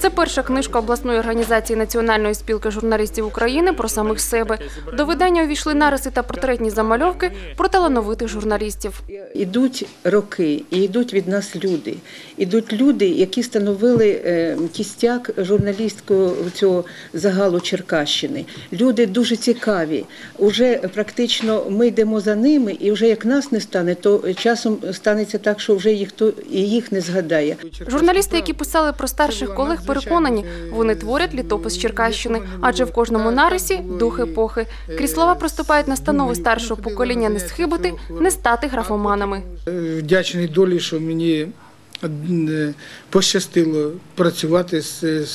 Це перша книжка обласної організації Національної спілки журналістів України про самих себе. До видання увійшли нариси та портретні замальовки про талановитих журналістів. Ідуть роки, і йдуть від нас люди. Ідуть люди, які становили кістяк журналістського цього загалу Черкащини. Люди дуже цікаві. Уже практично ми йдемо за ними, і вже як нас не стане, то часом станеться так, що вже їх не згадає. Журналісти, які писали про старших колег, переконані, вони творять літопис Черкащини, адже в кожному нарисі – дух епохи. Крізь слова проступають настанови старшого покоління не схибити, не стати графоманами. Вдячний долі, що мені пощастило працювати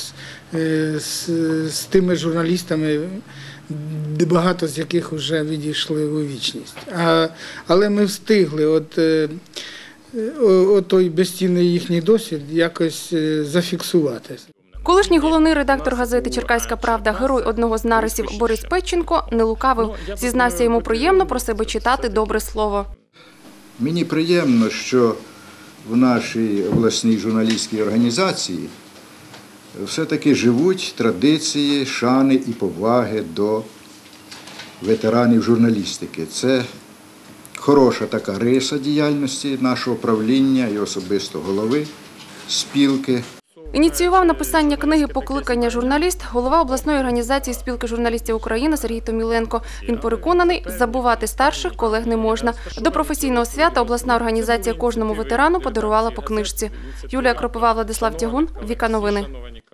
з тими журналістами, багато з яких вже відійшли у вічність. Але ми встигли той безцінний їхній досвід якось зафіксувати. Колишній головний редактор газети «Черкаська правда», герой одного з нарисів Борис Петченко не лукавив. Зізнався, йому приємно про себе читати добре слово. Мені приємно, що в нашій обласній журналістській організації все-таки живуть традиції, шани і поваги до ветеранів журналістики. Це хороша така риса діяльності нашого правління і особисто голови спілки. Ініціював написання книги «Покликання журналіст» голова обласної організації спілки журналістів України Сергій Томіленко. Він переконаний, забувати старших колег не можна. До професійного свята обласна організація кожному ветерану подарувала по книжці. Юлія Кропива, Владислав Тягун, Віка Новини.